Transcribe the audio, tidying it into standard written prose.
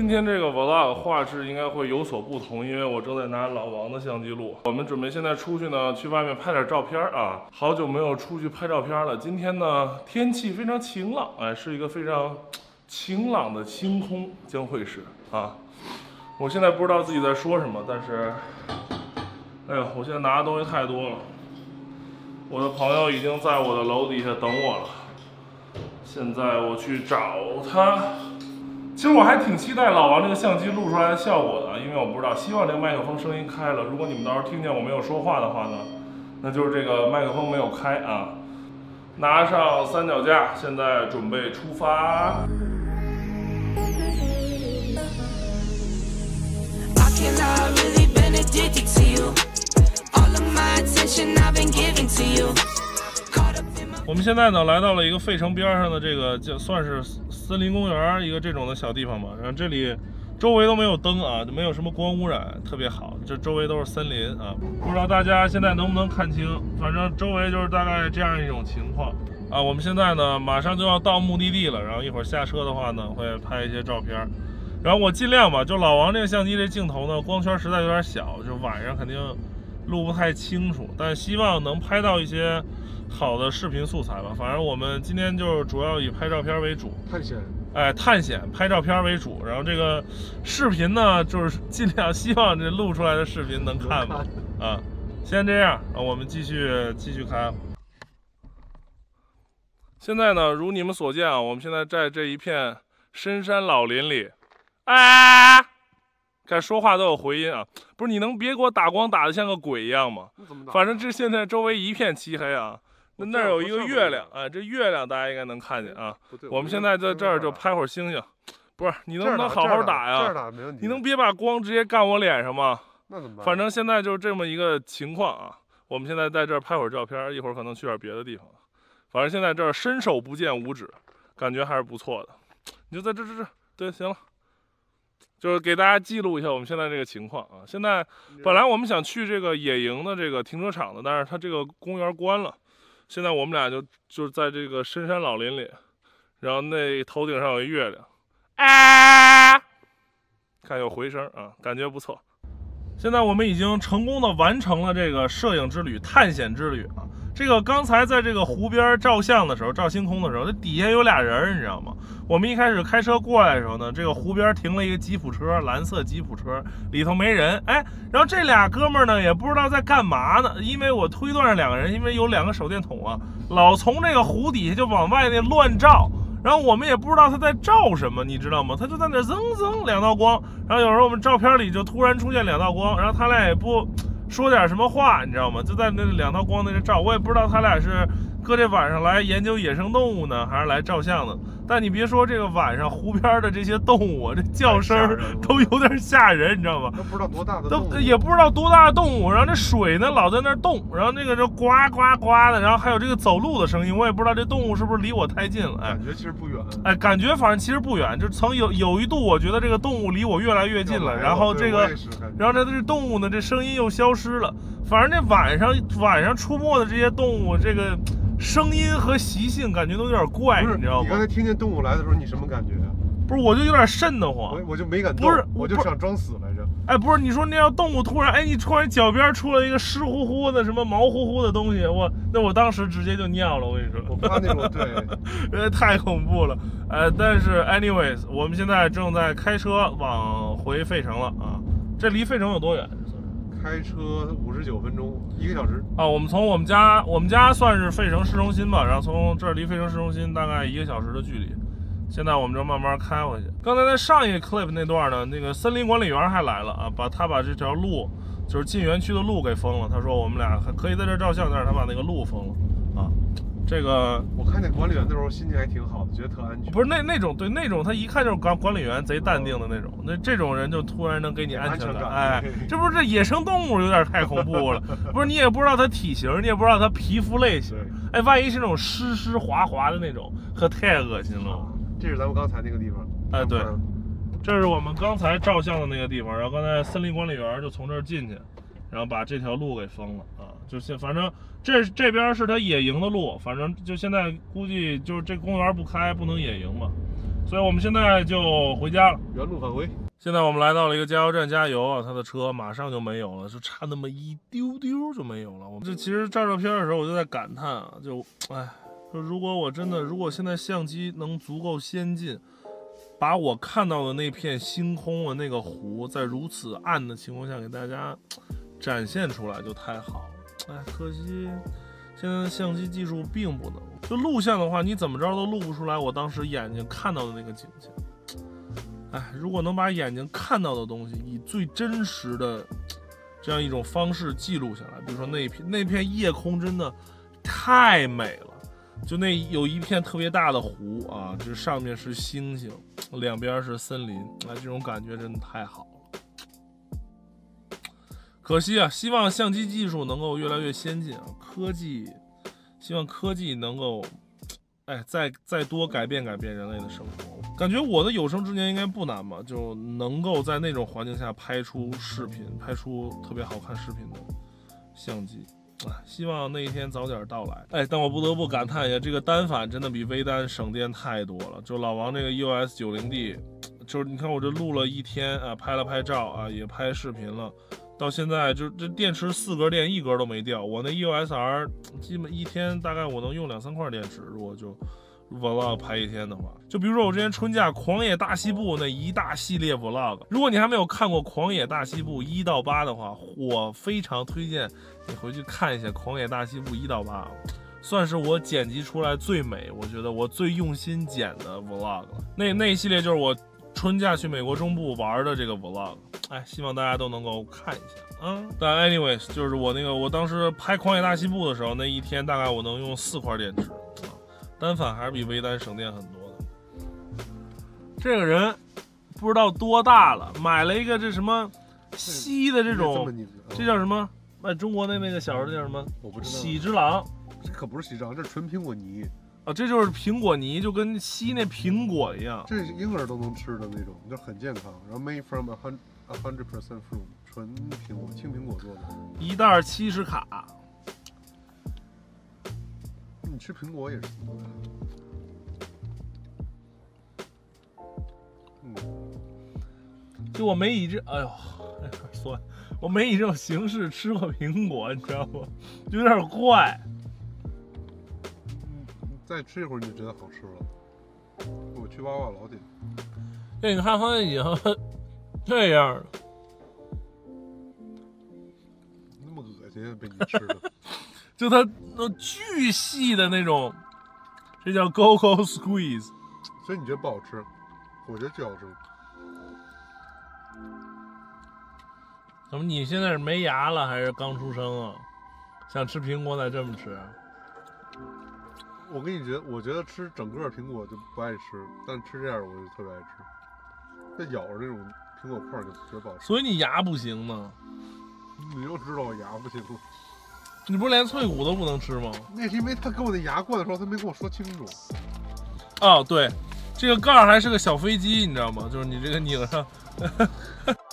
今天这个 vlog 画质应该会有所不同，因为我正在拿老王的相机录。我们准备现在出去呢，去外面拍点照片啊。好久没有出去拍照片了。今天呢，天气非常晴朗，哎，是一个非常晴朗的星空将会是啊。我现在不知道自己在说什么，但是，哎呦，我现在拿的东西太多了。我的朋友已经在我的楼底下等我了，现在我去找他。其实我还挺期待老王这个相机录出来的效果的，因为我不知道，希望这个麦克风声音开了。如果你们到时候听见我没有说话的话呢，那就是这个麦克风没有开啊。拿上三脚架，现在准备出发。我们现在呢来到了一个费城边上的这个算是森林公园一个这种的小地方吧，然后这里周围都没有灯啊，就没有什么光污染，特别好，这周围都是森林啊。不知道大家现在能不能看清，反正周围就是大概这样一种情况啊。我们现在呢马上就要到目的地了，然后一会儿下车的话呢会拍一些照片，然后我尽量吧，就老王这个相机这镜头呢光圈实在有点小，就晚上肯定录不太清楚，但希望能拍到一些好的视频素材吧。反正我们今天就是主要以拍照片为主，探险拍照片为主，然后这个视频呢就是尽量希望这录出来的视频能看吧。啊，先这样，我们继续开。现在呢，如你们所见啊，我们现在在这一片深山老林里，啊，看说话都有回音啊！不是，你能别给我打光打得像个鬼一样吗？反正这现在周围一片漆黑啊。那儿有一个月亮啊，这月亮大家应该能看见啊。我们现在在这儿就拍会儿星星。不是，你能不能好好打呀？你能别把光直接干我脸上吗？ 那怎么办？ 反正现在就是这么一个情况啊。我们现在在这儿拍会儿照片，一会儿可能去点别的地方。反正现在这儿伸手不见五指，感觉还是不错的。你就在这，对，行了。就是给大家记录一下我们现在这个情况啊。现在本来我们想去这个野营的这个停车场的，但是它这个公园关了。现在我们俩就在这个深山老林里，然后那头顶上有一月亮，啊，看有回声啊，感觉不错。现在我们已经成功的完成了这个摄影之旅、探险之旅啊。这个刚才在这个湖边照相的时候，照星空的时候，这底下有俩人，你知道吗？我们一开始开车过来的时候呢，这个湖边停了一个吉普车，蓝色吉普车，里头没人，哎，然后这俩哥们儿呢也不知道在干嘛呢，因为我推断着两个人，因为有两个手电筒啊，老从这个湖底下就往外那乱照，然后我们也不知道他在照什么，你知道吗？他就在那增两道光，然后有时候我们照片里就突然出现两道光，然后他俩也不说点什么话，你知道吗？就在那两道光在这照，我也不知道他俩是搁这晚上来研究野生动物呢，还是来照相的。但你别说这个晚上湖边的这些动物啊，这叫声都有点吓人，你知道吗？ 都不知道多大的动物， 也不知道多大的动物。然后这水呢老在那动，然后那个就呱呱呱的，然后还有这个走路的声音，我也不知道这动物是不是离我太近了。哎， 感觉其实不远。 哎，感觉反正其实不远，就曾有一度我觉得这个动物离我越来越近了，然后这个，然后这动物呢这声音又消失了。反正这晚上出没的这些动物，这个声音和习性感觉都有点怪，你知道吗？ 你刚才听见动物来的时候，你什么感觉啊？ 不是，我就有点瘆得慌， 我就没敢动，我就想装死来着。 哎，不是，你说那要动物突然，哎，你突然脚边出了一个湿乎乎的什么毛乎乎的东西，我当时直接就尿了，我跟你说， 我怕那种对， 太恐怖了。但是 anyways， 我们现在正在开车往回费城了啊。这离费城有多远？ 开车59分钟，1个小时啊。我们从我们家算是费城市中心吧，然后从这儿离费城市中心大概1个小时的距离。现在我们就慢慢开回去。刚才在上一个 clip 那段呢，那个森林管理员还来了啊，把这条路就是进园区的路给封了。他说我们俩还可以在这照相，但是他把那个路封了啊。这个我看那管理员的时候心情还挺好的，觉得特安全。 不是那种对那种他一看就是管理员贼淡定的那种，那这种人就突然能给你安全感。哎，这不是这野生动物有点太恐怖了。不是你也不知道它体型，你也不知道它皮肤类型。哎，万一是那种湿滑的那种，可太恶心了。 这是咱们刚才那个地方。 哎，对，这是我们刚才照相的那个地方。然后刚才森林管理员就从这儿进去，然后把这条路给封了啊。反正这边是他野营的路，反正就现在估计就是这公园不开，不能野营嘛。 所以我们现在就回家了， 原路返回。 现在我们来到了一个加油站加油啊，他的车马上就没有了，就差那么一丢丢就没有了。我们这其实照照片的时候，我就在感叹啊，如果现在相机能足够先进，把我看到的那片星空啊，那个湖，在如此暗的情况下给大家展现出来，就太好了。可惜现在的相机技术并不能，就录像的话，你怎么着都录不出来我当时眼睛看到的那个景象。如果能把眼睛看到的东西以最真实的这样一种方式记录下来，比如说那片夜空真的太美了，就那有一片特别大的湖啊，这上面是星星，两边是森林，这种感觉真的太好了。可惜啊，希望相机技术能够越来越先进啊，希望科技能够再多改变人类的生活。感觉我的有生之年应该不难吧，就能够在那种环境下拍出视频，拍出特别好看视频的相机。希望那一天早点到来。但我不得不感叹一下，这个单反真的比微单省电太多了。就老王这个 EOS 90D， 就是你看我这录了一天啊，拍了拍照啊，也拍视频了。到现在就这电池4格电1格都没掉，我那 EOS R 基本一天大概我能用2-3块电池，如果就 vlog 拍一天的话，就比如说我之前春假狂野大西部那一大系列 vlog， 如果你还没有看过狂野大西部1到8的话，我非常推荐你回去看一下狂野大西部1到8，算是我剪辑出来最美，我觉得我最用心剪的 vlog 了。那一系列就是我春假去美国中部玩的这个 vlog， 希望大家都能够看一下啊。但 anyways， 就是我当时拍狂野大西部的时候，那一天大概我能用4块电池啊，单反还是比微单省电很多的。这个人不知道多大了，买了一个这什么锡的这种，这叫什么？中国那个小时候叫什么？ 我不知道。 喜之郎。 这可不是喜之郎，这是纯苹果泥。 这就是苹果泥，就跟吸那苹果一样。 这是婴儿都能吃的那种，就很健康。然后 made from 100% fruit， 纯苹果、青苹果做的。 一袋70卡。 你吃苹果也是挺多的。 就我没以这，酸，我没以这种形式吃过苹果，你知道吗？就有点怪。 再吃一会儿你就觉得好吃了。我去娃娃老点。 你看它已经这样了， 那么恶心，被你吃的。 就它那巨细的那种，这叫 Coco Squeeze。 所以你觉得不好吃？我觉得最好吃。 怎么你现在是没牙了还是刚出生啊？想吃苹果才这么吃？ 我觉得吃整个苹果就不爱吃，但吃这样我就特别爱吃。再咬着那种苹果块就觉得不好吃。 所以你牙不行呢？ 你又知道我牙不行了？ 你不是连脆骨都不能吃吗？ 那是因为他给我的牙灌的时候，他没跟我说清楚。 对，这个盖儿还是个小飞机，你知道吗？就是你这个拧上。